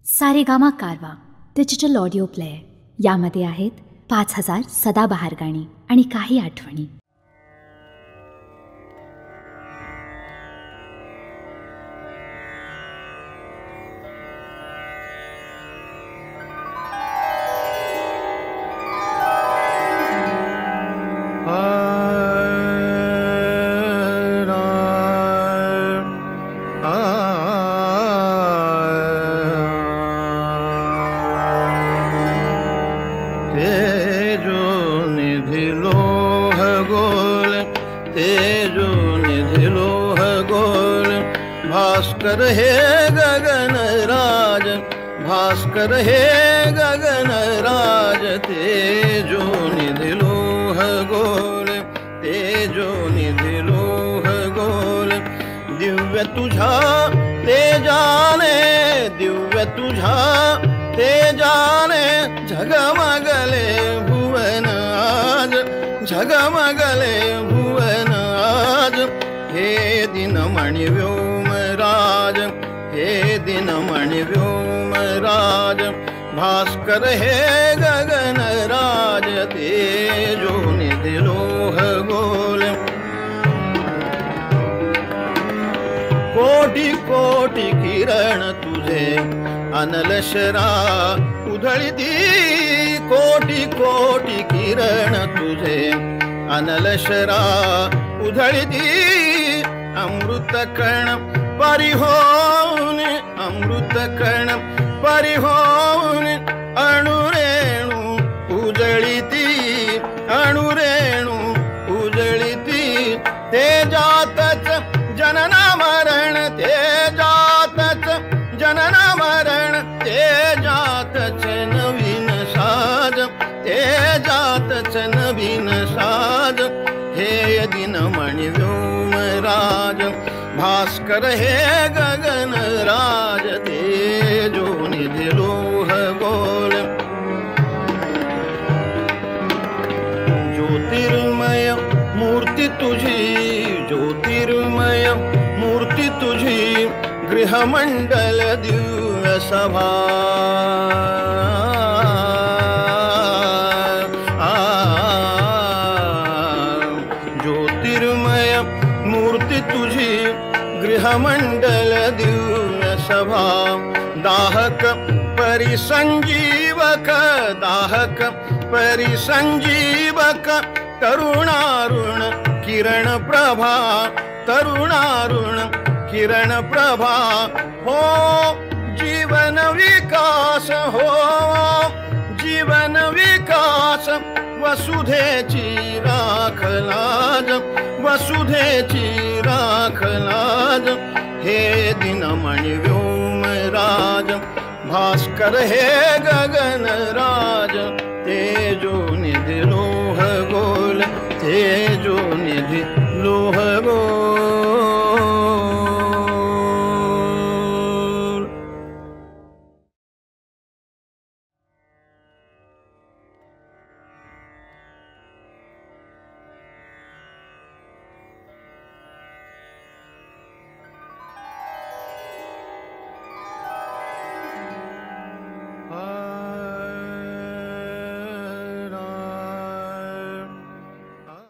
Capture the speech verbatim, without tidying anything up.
सारेगामा कारवा digital audio player यामध्ये आहेत पाच हजार सदाबहार गाणी आणि काही आठवणी. तेजो निधि लोह गोल, तेजो निधि लोह गोल, भास्कर हे गगन राज, भास्कर हे गगन राज. तेजो निधि लोह गोल, तेजो निधि लोह गोल, दिव्य तुझा तेजाने, दिव्य तुझा तेजाने झगमगले भुवन आज, झगमगले भुवन आज. हे दिनमणि व्योम राज, हे दिनमणि व्योम राज, भास्कर हे गगन राज. तेजो निधि लोह गोल, कोटि कोटि किरण तुझे अनलशरा उधळती, कोटि कोटि किरण तुझे अनलशरा उधळती. अमृत कण परिहोन, अमृत कण परिहोन, अणुरेणू उजळती, अणुरेणू उजळती. तेजातच जनन मरण, तेजातच जनन मरण, तेजातच नवीन साज, तेजातच नवीन साज. हे दिनमणि व्योम राज, भास्कर हे गगन राज. तेजो निधि लोह गोल, ज्योतिर्मय मूर्ती तुझी, ज्योतिर्मय मूर्ती तुझी, गृहमंडल दिव्य सभा. ज्योतिर्मय मूर्ती तुझी, गृहमंडल दिव्य सभा. दाहक परिसंजीवक, दाहक परिसंजीवक, तरुणारुण किरण प्रभा, तरुणारुण किरण प्रभा. हो जीवन विकास, हो जीवन विकास, वसुधेची राख लाज, वसुधेची राख लाज. हे दिनमणि व्योम राज, भास्कर हे गगन राज. तेजो निधि लोह गोल, तेजो निधि लोह गोल.